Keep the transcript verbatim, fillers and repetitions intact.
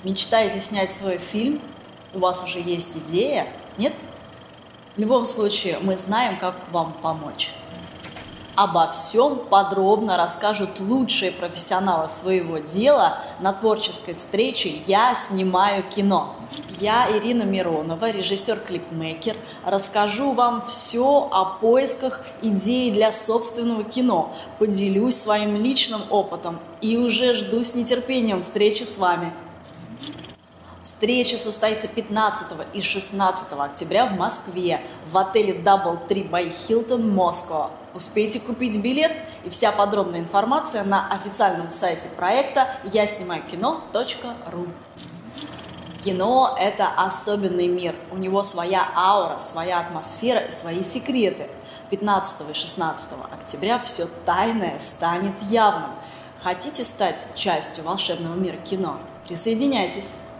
Мечтаете снять свой фильм? У вас уже есть идея? Нет? В любом случае, мы знаем, как вам помочь. Обо всем подробно расскажут лучшие профессионалы своего дела на творческой встрече «Я снимаю кино». Я, Ирина Миронова, режиссер-клипмейкер, расскажу вам все о поисках идей для собственного кино, поделюсь своим личным опытом и уже жду с нетерпением встречи с вами. Встреча состоится пятнадцатого и шестнадцатого октября в Москве в отеле DoubleTree by Hilton Moscow. Успейте купить билет, и вся подробная информация на официальном сайте проекта я снимаю кино точка ру. Кино – это особенный мир. У него своя аура, своя атмосфера и свои секреты. пятнадцатого и шестнадцатого октября все тайное станет явным. Хотите стать частью волшебного мира кино? Присоединяйтесь!